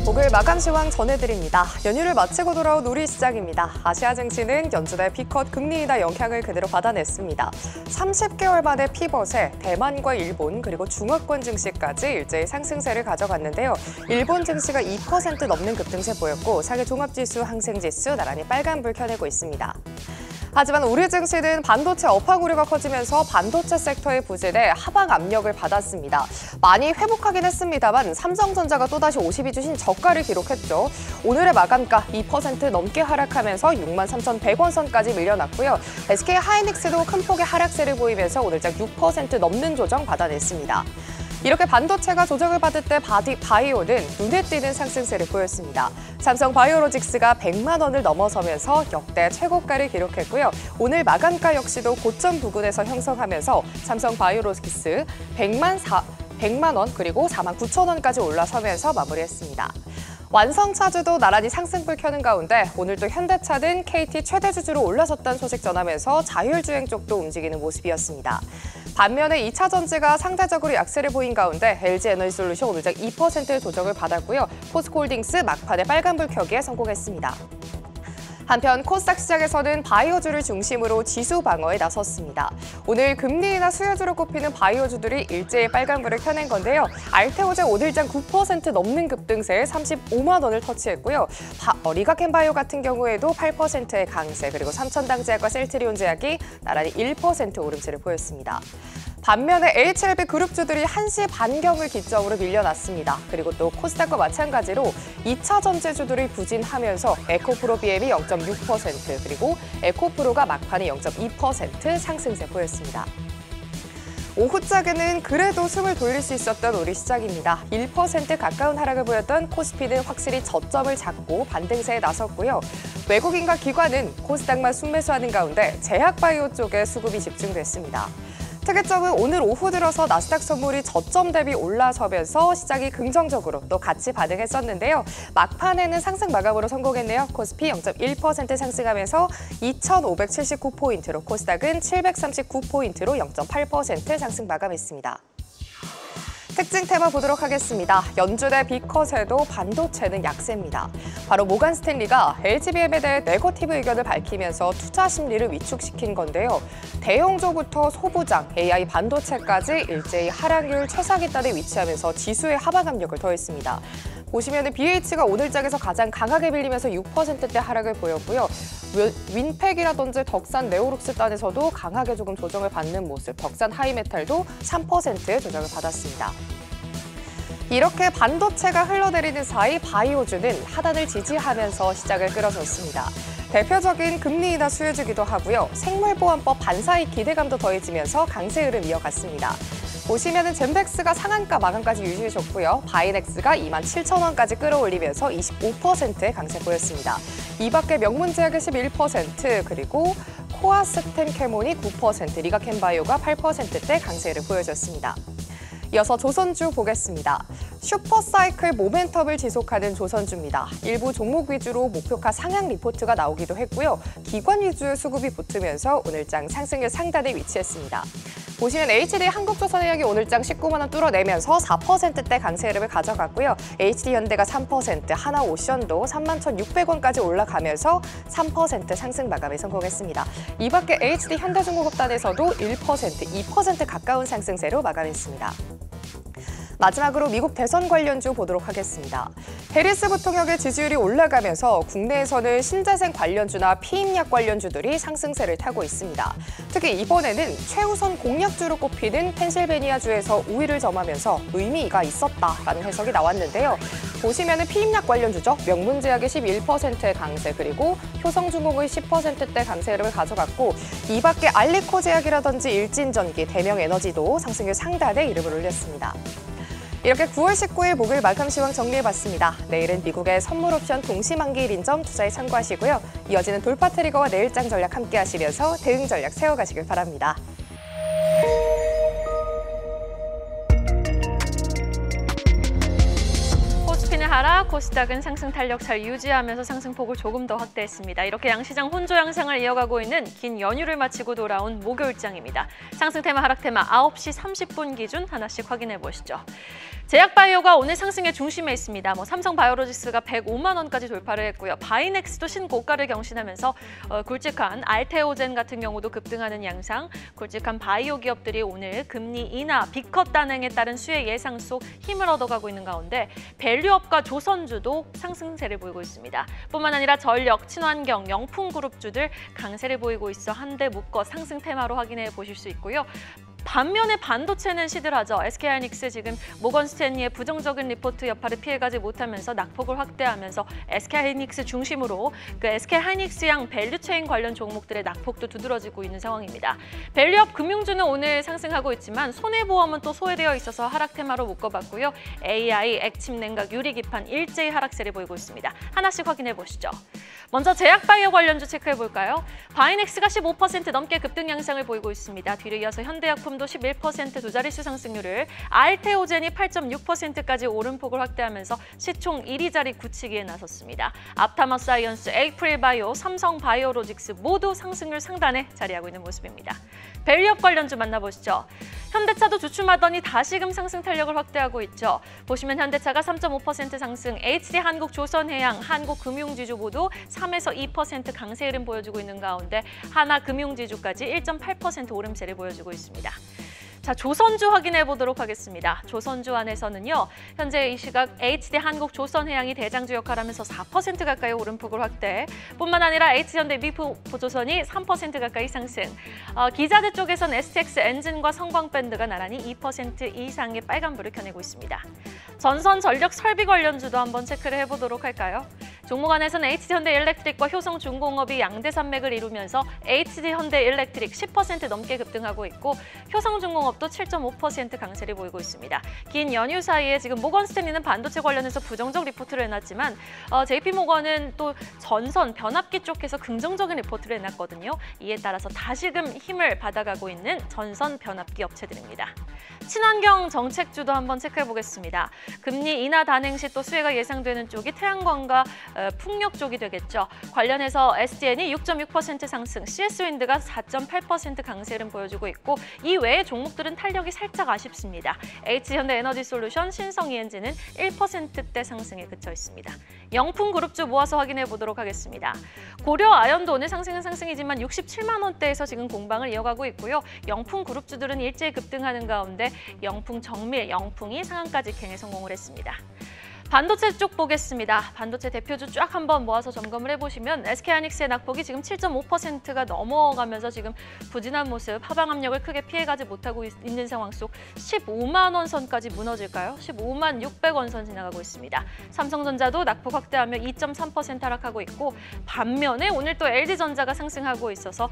목요일 마감 시황 전해드립니다. 연휴를 마치고 돌아온 우리 시장입니다. 아시아 증시는 연준의 B컷 금리 인하 영향을 그대로 받아냈습니다. 30개월 만에 피벗에 대만과 일본 그리고 중화권 증시까지 일제히 상승세를 가져갔는데요. 일본 증시가 2% 넘는 급등세 보였고 상해 종합지수, 항생지수 나란히 빨간불 켜내고 있습니다. 하지만 우리 증시는 반도체 업황 우려가 커지면서 반도체 섹터의 부진에 하방 압력을 받았습니다. 많이 회복하긴 했습니다만 삼성전자가 또다시 52주 신저가를 기록했죠. 오늘의 마감가 2% 넘게 하락하면서 63,100원 선까지 밀려났고요. SK하이닉스도 큰 폭의 하락세를 보이면서 오늘장 6% 넘는 조정 받아냈습니다. 이렇게 반도체가 조정을 받을 때 바이오는 눈에 띄는 상승세를 보였습니다. 삼성 바이오로직스가 100만 원을 넘어서면서 역대 최고가를 기록했고요. 오늘 마감가 역시도 고점 부근에서 형성하면서 삼성 바이오로직스 100만 원 그리고 49,000원까지 올라서면서 마무리했습니다. 완성차주도 나란히 상승불 켜는 가운데 오늘도 현대차는 KT 최대 주주로 올라섰다는 소식 전하면서 자율주행 쪽도 움직이는 모습이었습니다. 반면에 2차 전지가 상대적으로 약세를 보인 가운데 LG에너지솔루션 오늘장 2% 조정을 받았고요. 포스코홀딩스 막판에 빨간불 켜기에 성공했습니다. 한편 코스닥 시장에서는 바이오주를 중심으로 지수 방어에 나섰습니다. 오늘 금리 인하 수혜주로 꼽히는 바이오주들이 일제히 빨간불을 켜낸 건데요. 알테오제 오늘장 9% 넘는 급등세에 35만 원을 터치했고요. 리가켄바이오 같은 경우에도 8%의 강세, 그리고 삼천당제약과 셀트리온 제약이 나란히 1% 오름세를 보였습니다. 반면에 HLB 그룹주들이 1시 반경을 기점으로 밀려났습니다. 그리고 또 코스닥과 마찬가지로 2차 전지주들이 부진하면서 에코프로 BM이 0.6%, 그리고 에코프로가 막판에 0.2% 상승세 보였습니다. 오후장에는 그래도 숨을 돌릴 수 있었던 우리 시장입니다. 1% 가까운 하락을 보였던 코스피는 확실히 저점을 잡고 반등세에 나섰고요. 외국인과 기관은 코스닥만 순매수하는 가운데 제약바이오 쪽에 수급이 집중됐습니다. 특이점은 오늘 오후 들어서 나스닥 선물이 저점 대비 올라서면서 시장이 긍정적으로 또 같이 반응했었는데요. 막판에는 상승 마감으로 성공했네요. 코스피 0.1% 상승하면서 2,579포인트로 코스닥은 739포인트로 0.8% 상승 마감했습니다. 특징 테마 보도록 하겠습니다. 연준의 B컷에도 반도체는 약세입니다. 바로 모간 스탠리가 LGBM에 대해 네거티브 의견을 밝히면서 투자 심리를 위축시킨 건데요. 대형주부터 소부장, AI 반도체까지 일제히 하락률 최상위단에 위치하면서 지수의 하방 압력을 더했습니다. 보시면 BH가 오늘장에서 가장 강하게 밀리면서 6%대 하락을 보였고요. 윈팩이라든지 덕산 네오룩스단에서도 강하게 조금 조정을 받는 모습, 덕산 하이메탈도 3%의 조정을 받았습니다. 이렇게 반도체가 흘러내리는 사이 바이오주는 하단을 지지하면서 시장을 끌어줬습니다. 대표적인 금리 인하 수혜주기도 하고요. 생물보안법 반사익 기대감도 더해지면서 강세 흐름 이어갔습니다. 보시면은 젠백스가 상한가 마감까지 유지해줬고요. 바이넥스가 27,000원까지 끌어올리면서 25%의 강세 보였습니다. 이 밖에 명문제약이 11%, 그리고 코아스템 캐몬이 9%, 리가켄바이오가 8%대 강세를 보여줬습니다. 이어서 조선주 보겠습니다. 슈퍼사이클 모멘텀을 지속하는 조선주입니다. 일부 종목 위주로 목표가 상향 리포트가 나오기도 했고요. 기관 위주의 수급이 붙으면서 오늘장 상승률 상단에 위치했습니다. 보시면 HD 한국조선해양이 오늘장 19만 원 뚫어내면서 4%대 강세 흐름을 가져갔고요. HD현대가 3%, 하나오션도 31,600원까지 올라가면서 3% 상승 마감에 성공했습니다. 이 밖에 HD현대중공업단에서도 1%, 2% 가까운 상승세로 마감했습니다. 마지막으로 미국 대선 관련주 보도록 하겠습니다. 해리스 부통령의 지지율이 올라가면서 국내에서는 신재생 관련주나 피임약 관련주들이 상승세를 타고 있습니다. 특히 이번에는 최우선 공약주로 꼽히는 펜실베니아주에서 우위를 점하면서 의미가 있었다라는 해석이 나왔는데요. 보시면은 피임약 관련주죠. 명문제약의 11%의 강세, 그리고 효성중공의 10%대 강세 흐름을 가져갔고, 이 밖에 알리코제약이라든지 일진전기, 대명에너지도 상승률 상단에 이름을 올렸습니다. 이렇게 9월 19일 목요일 마감 시황 정리해봤습니다. 내일은 미국의 선물 옵션 동시만기일인 점 투자에 참고하시고요. 이어지는 돌파 트리거와 내일장 전략 함께 하시면서 대응 전략 세워가시길 바랍니다. 코스피는 따라 코스닥은 상승 탄력 잘 유지하면서 상승폭을 조금 더 확대했습니다. 이렇게 양시장 혼조 양상을 이어가고 있는 긴 연휴를 마치고 돌아온 목요일장입니다. 상승 테마, 하락 테마 9시 30분 기준 하나씩 확인해 보시죠. 제약바이오가 오늘 상승의 중심에 있습니다. 삼성바이오로직스가 105만 원까지 돌파를 했고요. 바이넥스도 신고가를 경신하면서 굵직한 알테오젠 같은 경우도 급등하는 양상, 굵직한 바이오 기업들이 오늘 금리 인하, B컷 단행에 따른 수혜 예상 속 힘을 얻어가고 있는 가운데 밸류업과 조선주도 상승세를 보이고 있습니다. 뿐만 아니라 전력, 친환경, 영풍그룹주들 강세를 보이고 있어 한데 묶어 상승 테마로 확인해 보실 수 있고요. 반면에 반도체는 시들하죠. SK하이닉스 지금 모건스탠리의 부정적인 리포트 여파를 피해가지 못하면서 낙폭을 확대하면서 SK하이닉스 중심으로 그 SK하이닉스양 밸류체인 관련 종목들의 낙폭도 두드러지고 있는 상황입니다. 밸류업 금융주는 오늘 상승하고 있지만 손해보험은 또 소외되어 있어서 하락 테마로 묶어봤고요. AI, 액침 냉각, 유리기판 일제히 하락세를 보이고 있습니다. 하나씩 확인해 보시죠. 먼저 제약바이오 관련주 체크해 볼까요? 바이넥스가 15% 넘게 급등 양상을 보이고 있습니다. 뒤를 이어서 현대약품도 11% 두 자릿수 상승률을, 알테오젠이 8.6%까지 오름폭을 확대하면서 시총 1위 자리 굳히기에 나섰습니다. 앞타머사이언스, 에이프릴바이오, 삼성바이오로직스 모두 상승률 상단에 자리하고 있는 모습입니다. 밸류업 관련주 만나보시죠. 현대차도 주춤하더니 다시금 상승 탄력을 확대하고 있죠. 보시면 현대차가 3.5% 상승, HD한국조선해양, 한국금융지주 모두 3에서 2% 강세 흐름 보여주고 있는 가운데 하나금융지주까지 1.8% 오름세를 보여주고 있습니다. 자, 조선주 확인해 보도록 하겠습니다. 조선주 안에서는요, 현재 이 시각 HD한국조선해양이 대장주 역할을 하면서 4% 가까이 오름폭을 확대, 뿐만 아니라 H현대 미프보조선이 3% 가까이 상승, 기자재 쪽에선 STX엔진과 성광밴드가 나란히 2% 이상의 빨간불을 켜내고 있습니다. 전선 전력 설비 관련주도 한번 체크를 해보도록 할까요? 종목 안에서는 HD현대일렉트릭과 효성중공업이 양대 산맥을 이루면서 HD현대일렉트릭 10% 넘게 급등하고 있고 효성중공업도 7.5% 강세를 보이고 있습니다. 긴 연휴 사이에 지금 모건스탠리는 반도체 관련해서 부정적 리포트를 해놨지만 JP모건은 또 전선, 변압기 쪽에서 긍정적인 리포트를 해놨거든요. 이에 따라서 다시금 힘을 받아가고 있는 전선 변압기 업체들입니다. 친환경 정책주도 한번 체크해 보겠습니다. 금리 인하 단행 시 또 수혜가 예상되는 쪽이 태양광과 풍력 쪽이 되겠죠. 관련해서 SDN이 6.6% 상승, CS윈드가 4.8% 강세 흐름 보여주고 있고 이 외의 종목들은 탄력이 살짝 아쉽습니다. H현대에너지솔루션, 신성이엔진은 1%대 상승에 그쳐 있습니다. 영풍그룹주 모아서 확인해 보도록 하겠습니다. 고려아연도 오늘 상승은 상승이지만 67만 원대에서 지금 공방을 이어가고 있고요. 영풍그룹주들은 일제히 급등하는 가운데 영풍정밀, 영풍이 상한가지 갱에 성공을 했습니다. 반도체 쪽 보겠습니다. 반도체 대표주 쫙 한번 모아서 점검을 해보시면 SK하이닉스의 낙폭이 지금 7.5%가 넘어가면서 지금 부진한 모습, 하방 압력을 크게 피해가지 못하고 있는 상황 속 15만 원 선까지 무너질까요? 15만 600원 선 지나가고 있습니다. 삼성전자도 낙폭 확대하며 2.3% 하락하고 있고 반면에 오늘 또 LG전자가 상승하고 있어서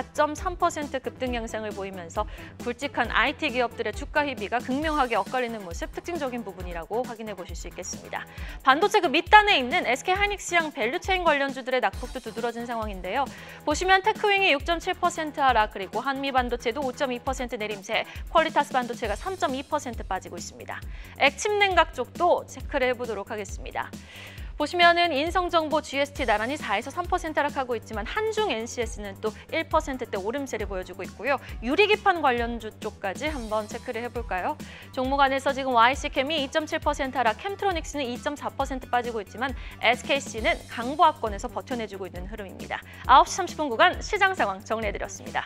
4.3% 급등 양상을 보이면서 굵직한 IT 기업들의 주가 희비가 극명하게 엇갈리는 모습, 특징적인 부분이라고 확인해 보실 수 있겠습니다. 반도체 그 밑단에 있는 SK하이닉스양 밸류체인 관련주들의 낙폭도 두드러진 상황인데요. 보시면 테크윙이 6.7% 하락, 그리고 한미반도체도 5.2% 내림세, 퀄리타스 반도체가 3.2% 빠지고 있습니다. 액침 냉각 쪽도 체크를 해보도록 하겠습니다. 보시면은 인성정보 GST 나란히 4에서 3% 하락하고 있지만 한중 NCS는 또 1%대 오름세를 보여주고 있고요. 유리기판 관련주 쪽까지 한번 체크를 해볼까요? 종목 안에서 지금 YC캠이 2.7% 하락, 캠트로닉스는 2.4% 빠지고 있지만 SKC는 강보합권에서 버텨내주고 있는 흐름입니다. 9시 30분 구간 시장 상황 정리해드렸습니다.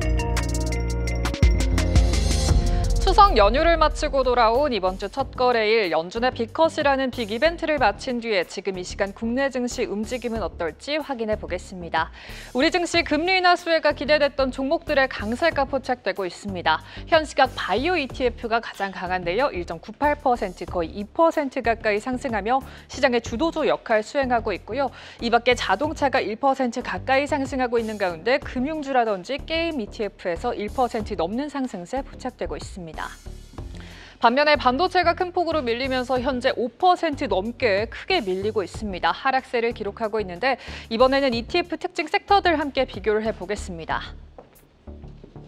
추석 연휴를 마치고 돌아온 이번 주 첫 거래일 연준의 B컷이라는 빅 이벤트를 마친 뒤에 지금 이 시간 국내 증시 움직임은 어떨지 확인해 보겠습니다. 우리 증시 금리 인하 수혜가 기대됐던 종목들의 강세가 포착되고 있습니다. 현 시각 바이오 ETF가 가장 강한데요. 1.98% 거의 2% 가까이 상승하며 시장의 주도주 역할 수행하고 있고요. 이 밖에 자동차가 1% 가까이 상승하고 있는 가운데 금융주라든지 게임 ETF에서 1% 넘는 상승세 포착되고 있습니다. 반면에 반도체가 큰 폭으로 밀리면서 현재 5% 넘게 크게 밀리고 있습니다. 하락세를 기록하고 있는데 이번에는 ETF 특징 섹터들 함께 비교를 해보겠습니다.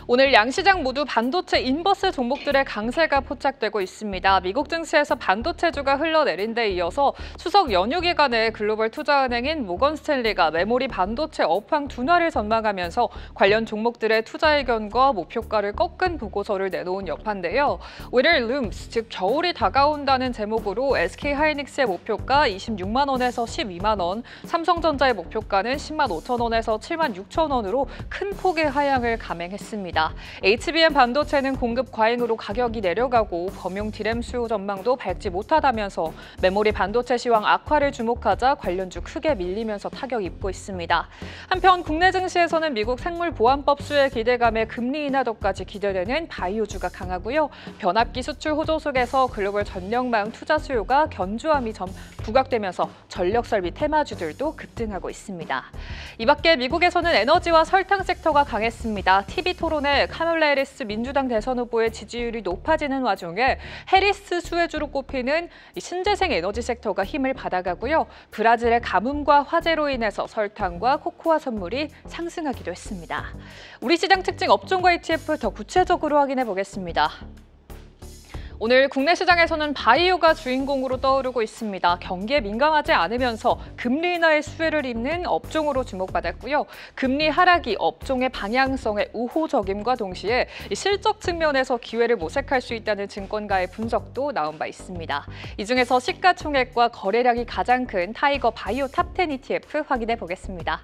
오늘 양시장 모두 반도체 인버스 종목들의 강세가 포착되고 있습니다. 미국 증시에서 반도체주가 흘러내린 데 이어서 추석 연휴 기간에 글로벌 투자은행인 모건 스탠리가 메모리 반도체 업황 둔화를 전망하면서 관련 종목들의 투자 의견과 목표가를 꺾은 보고서를 내놓은 여파인데요. Winter Looms, 즉 겨울이 다가온다는 제목으로 SK하이닉스의 목표가 26만 원에서 12만 원, 삼성전자의 목표가는 10만 5천 원에서 7만 6천 원으로 큰 폭의 하향을 감행했습니다. HBM 반도체는 공급 과잉으로 가격이 내려가고 범용 디램 수요 전망도 밝지 못하다면서 메모리 반도체 시황 악화를 주목하자 관련주 크게 밀리면서 타격 입고 있습니다. 한편 국내 증시에서는 미국 생물보안법 수혜 기대감에 금리 인하도까지 기대되는 바이오주가 강하고요. 변압기 수출 호조 속에서 글로벌 전력망 투자 수요가 견조함이 부각되면서 전력설비 테마주들도 급등하고 있습니다. 이 밖에 미국에서는 에너지와 설탕 섹터가 강했습니다. TV토론에 카멀라 해리스 민주당 대선 후보의 지지율이 높아지는 와중에 해리스 수혜주로 꼽히는 신재생 에너지 섹터가 힘을 받아가고요. 브라질의 가뭄과 화재로 인해서 설탕과 코코아 선물이 상승하기도 했습니다. 우리 시장 특징 업종과 ETF 더 구체적으로 확인해 보겠습니다. 오늘 국내 시장에서는 바이오가 주인공으로 떠오르고 있습니다. 경기에 민감하지 않으면서 금리 인하의 수혜를 입는 업종으로 주목받았고요. 금리 하락이 업종의 방향성에 우호적임과 동시에 실적 측면에서 기회를 모색할 수 있다는 증권가의 분석도 나온 바 있습니다. 이 중에서 시가총액과 거래량이 가장 큰 타이거 바이오 탑10 ETF 확인해 보겠습니다.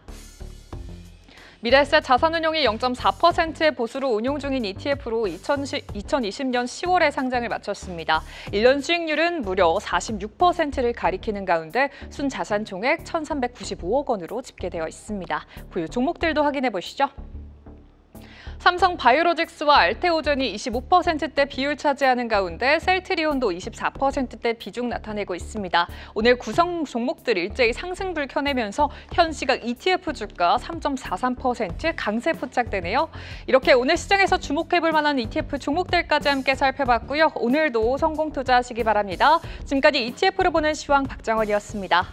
미래에셋 자산운용이 0.4%의 보수로 운용 중인 ETF로 2020년 10월에 상장을 마쳤습니다. 1년 수익률은 무려 46%를 가리키는 가운데 순자산 총액 1,395억 원으로 집계되어 있습니다. 보유 종목들도 확인해 보시죠. 삼성 바이오로직스와 알테오젠이 25%대 비율 차지하는 가운데 셀트리온도 24%대 비중 나타내고 있습니다. 오늘 구성 종목들 일제히 상승불 켜내면서 현 시각 ETF 주가 3.43% 강세 포착되네요. 이렇게 오늘 시장에서 주목해볼 만한 ETF 종목들까지 함께 살펴봤고요. 오늘도 성공 투자하시기 바랍니다. 지금까지 ETF로 보는 시황 박정원이었습니다.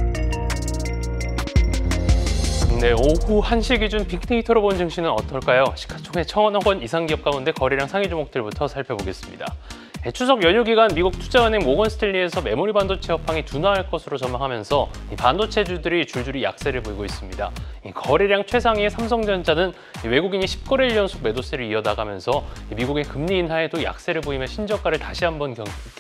네, 오후 1시 기준 빅데이터로 본 증시는 어떨까요? 시가총액 1,000억 원 이상 기업 가운데 거래량 상위 종목들부터 살펴보겠습니다. 추석 연휴 기간 미국 투자은행 모건 스탠리에서 메모리 반도체 업황이 둔화할 것으로 전망하면서 반도체주들이 줄줄이 약세를 보이고 있습니다. 거래량 최상위의 삼성전자는 외국인이 10거래일 연속 매도세를 이어나가면서 미국의 금리 인하에도 약세를 보이며 신저가를 다시 한번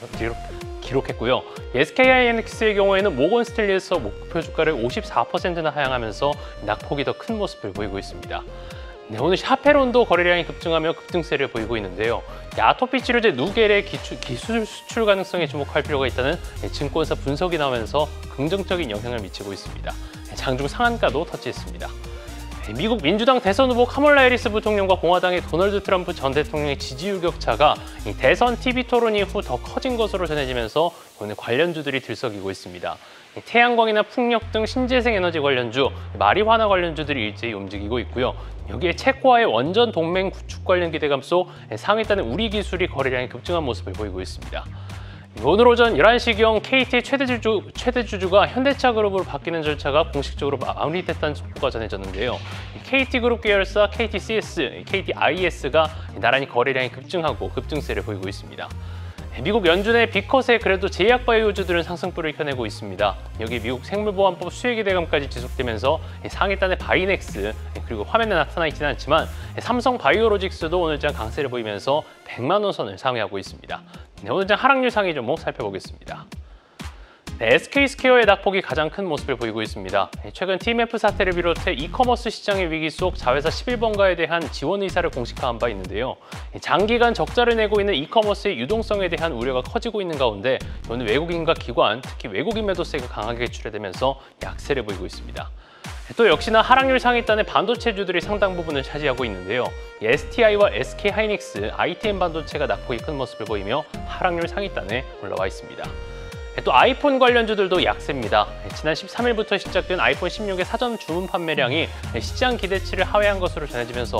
기록했고요. SK하이닉스의 경우에는 모건 스탠리에서 목표 주가를 54%나 하향하면서 낙폭이 더 큰 모습을 보이고 있습니다. 네, 오늘 샤페론도 거래량이 급증하며 급등세를 보이고 있는데요. 아토피 치료제 누겔의 기술 수출 가능성에 주목할 필요가 있다는 증권사 분석이 나오면서 긍정적인 영향을 미치고 있습니다. 장중 상한가도 터치했습니다. 미국 민주당 대선 후보 카멀라 해리스 부통령과 공화당의 도널드 트럼프 전 대통령의 지지율 격차가 대선 TV 토론 이후 더 커진 것으로 전해지면서 오늘 관련주들이 들썩이고 있습니다. 태양광이나 풍력 등 신재생 에너지 관련주, 마리화나 관련주들이 일제히 움직이고 있고요. 여기에 체코와의 원전 동맹 구축 관련 기대감 속 상위단의 우리 기술이 거래량이 급증한 모습을 보이고 있습니다. 오늘 오전 11시경 KT의 최대주주가 현대차 그룹으로 바뀌는 절차가 공식적으로 마무리됐다는 속보가 전해졌는데요. KT그룹 계열사 KTCS, KTIS가 나란히 거래량이 급증하고 급등세를 보이고 있습니다. 미국 연준의 빅컷에 그래도 제약바이오주들은 상승폭을 켜내고 있습니다. 여기 미국 생물보안법 수혜 기대감까지 지속되면서 상위단의 바이넥스, 그리고 화면에 나타나 있지는 않지만 삼성 바이오로직스도 오늘장 강세를 보이면서 100만 원 선을 상회하고 있습니다. 네, 오늘장 하락률 상위 종목 살펴보겠습니다. 네, SK스퀘어의 낙폭이 가장 큰 모습을 보이고 있습니다. 최근 TMF 사태를 비롯해 이커머스 시장의 위기 속 자회사 11번가에 대한 지원 의사를 공식화한 바 있는데요. 장기간 적자를 내고 있는 이커머스의 유동성에 대한 우려가 커지고 있는 가운데 오늘 외국인과 기관, 특히 외국인 매도세가 강하게 출회되면서 약세를 보이고 있습니다. 또 역시나 하락률 상위단의 반도체주들이 상당 부분을 차지하고 있는데요. STI와 SK하이닉스, ITM 반도체가 낙폭이 큰 모습을 보이며 하락률 상위단에 올라와 있습니다. 또 아이폰 관련주들도 약세입니다. 지난 13일부터 시작된 아이폰 16의 사전 주문 판매량이 시장 기대치를 하회한 것으로 전해지면서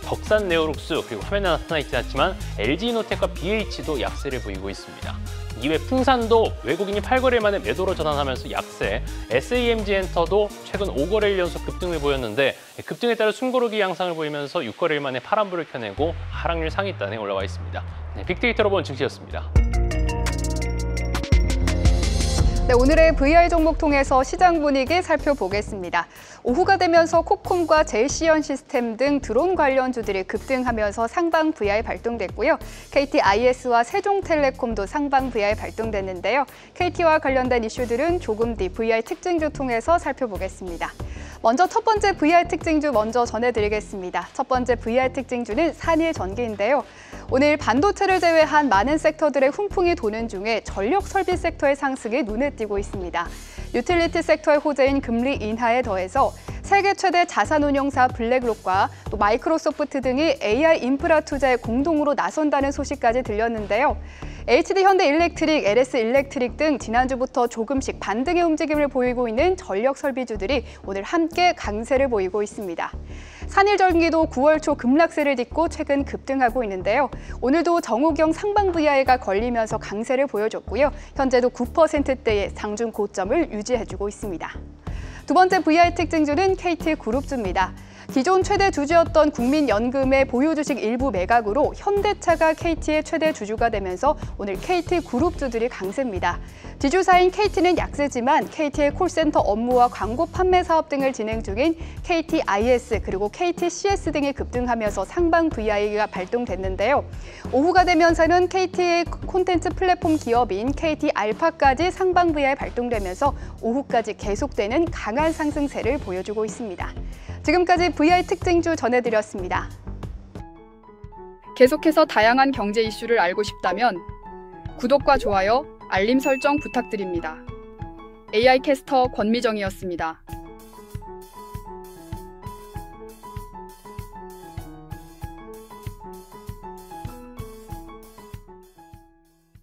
덕산 네오룩스 그리고 화면에 나타나 있지 않지만 LG이노텍과 BH도 약세를 보이고 있습니다. 이외 풍산도 외국인이 8거래일 만에 매도로 전환하면서 약세, SAMG엔터도 최근 5거래일 연속 급등을 보였는데 급등에 따라 숨고르기 양상을 보이면서 6거래일 만에 파란불을 켜내고 하락률 상위단에 올라와 있습니다. 네, 빅데이터로 본 증시였습니다. 네, 오늘의 VR 종목 통해서 시장 분위기 살펴보겠습니다. 오후가 되면서 콕콤과 JC현 시스템 등 드론 관련주들이 급등하면서 상방 VR 발동됐고요. KTIS와 세종텔레콤도 상방 VR 발동됐는데요. KT와 관련된 이슈들은 조금 뒤 VR 특징주 통해서 살펴보겠습니다. 먼저 첫 번째 VR 특징주 먼저 전해드리겠습니다. 첫 번째 VR 특징주는 산일전기인데요. 오늘 반도체를 제외한 많은 섹터들의 훈풍이 도는 중에 전력 설비 섹터의 상승이 눈에 띄고 있습니다. 유틸리티 섹터의 호재인 금리 인하에 더해서 세계 최대 자산운용사 블랙록과 또 마이크로소프트 등이 AI 인프라 투자에 공동으로 나선다는 소식까지 들렸는데요. HD 현대일렉트릭, LS 일렉트릭 등 지난주부터 조금씩 반등의 움직임을 보이고 있는 전력 설비주들이 오늘 함께 강세를 보이고 있습니다. 산일전기도 9월 초 급락세를 딛고 최근 급등하고 있는데요. 오늘도 정호경 상방 VI가 걸리면서 강세를 보여줬고요. 현재도 9%대의 장중 고점을 유지해주고 있습니다. 두 번째 VR 특징주는 KT그룹주입니다. 기존 최대 주주였던 국민연금의 보유 주식 일부 매각으로 현대차가 KT의 최대 주주가 되면서 오늘 KT그룹주들이 강세입니다. 지주사인 KT는 약세지만 KT의 콜센터 업무와 광고 판매 사업 등을 진행 중인 KTIS 그리고 KTCS 등이 급등하면서 상방 VI가 발동됐는데요. 오후가 되면서는 KT의 콘텐츠 플랫폼 기업인 KT알파까지 상방 VI 발동되면서 오후까지 계속되는 강한 상승세를 보여주고 있습니다. 지금까지 VR 특징주 전해드렸습니다. 계속해서 다양한 경제 이슈를 알고 싶다면 구독과 좋아요, 알림 설정 부탁드립니다. AI 캐스터 권미정이었습니다.